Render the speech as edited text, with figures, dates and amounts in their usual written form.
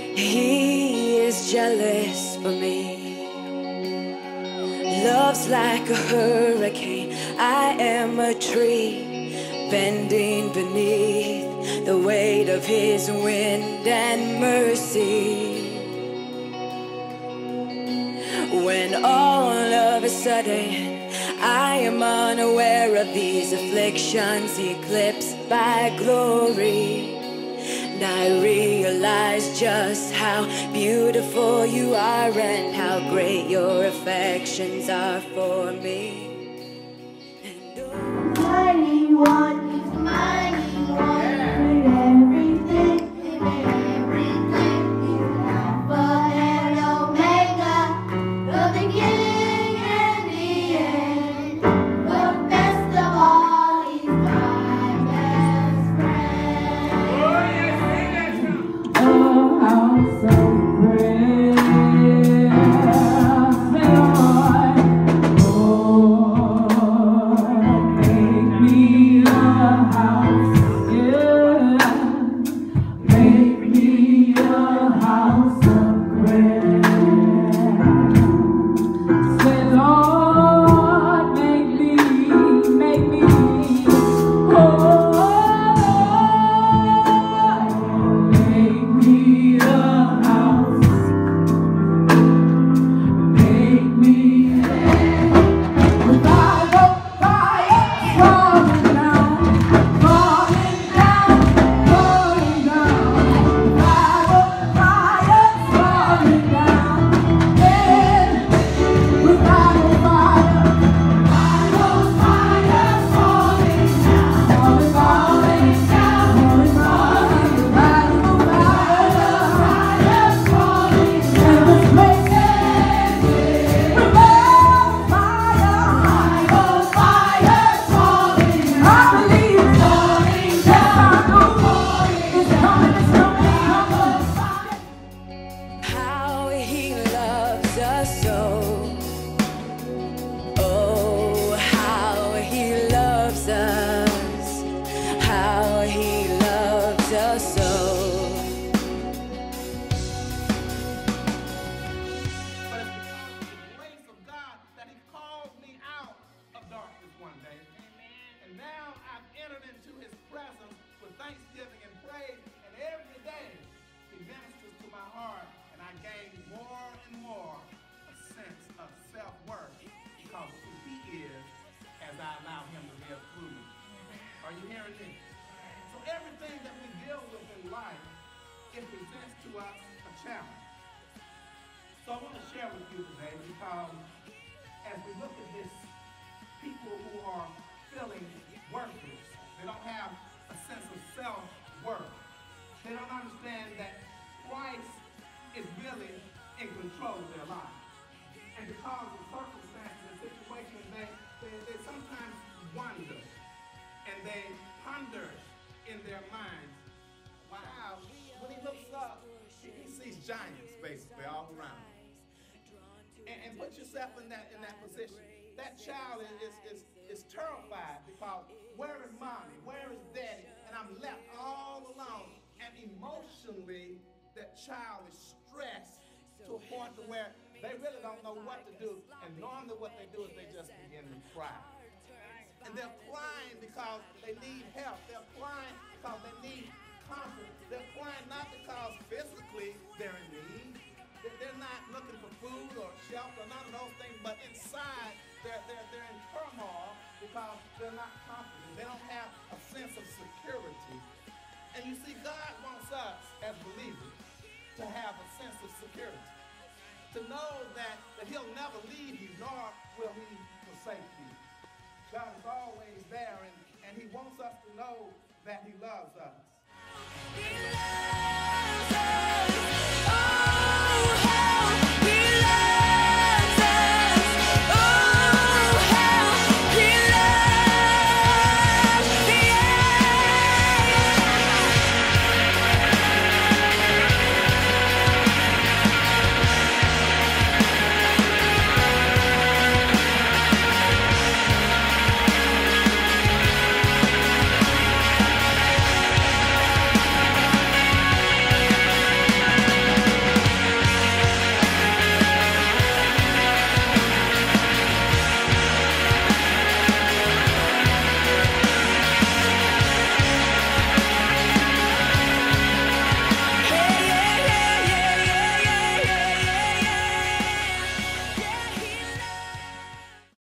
He is jealous for me. Love's like a hurricane. I am a tree bending beneath the weight of his wind and mercy. When all of a sudden I am unaware of these afflictions eclipsed by glory, and I realize just how beautiful you are and how great your affections are for me. Mighty One, everything, He's Alpha and Omega, the beginning and the end. But best of all, He's my best friend. Oh, how so precious, Lord, make me a house, yeah, make me a house of prayer. Say, Lord, make me, oh, make me a house, make me revival fire falling down, falling down, falling down. Revival fire falling down, yeah. Revival fire falling down, falling, falling down, falling, falling. Revival fire falling down. In this place, revival fire falling down. I believe it's falling down. It's coming, it's coming, it's coming. How he loves us so. Oh, how he loves us. How he loves us so. But it's because of the grace of God that He called me out of darkness one day. And now I've entered into His presence with thanksgiving and praise. And every day He ministers to my heart. And I gain more and more a sense of self-worth because of who He is as I allow Him to live through me. Are you hearing me? So everything that we deal with in life, it presents to us a challenge. So I want to share with you today because as we look at this, people who are feeling worthless, they don't have a sense of self-worth. They don't understand that Christ is really in control of their life. And because of circumstances and situations, they sometimes wonder and they ponder in their minds, wow, when he looks up, he sees giants basically all around. And put yourself in that position. That child is terrified because where is mommy? Where is daddy? And I'm left all alone. And emotionally, that child is stressed to a point to where they really don't know what to do. And normally what they do is they just begin to cry. And they're crying because they need help. They're crying because they need comfort. They're crying not because physically they're in need. They're not looking for food or shelter, none of those things, but inside they're in turmoil because they're not confident. They don't have a sense of security. And you see, God wants us as believers to have a sense of security. To know that He'll never leave you, nor will He forsake you. God is always there, and He wants us to know that He loves us. He loves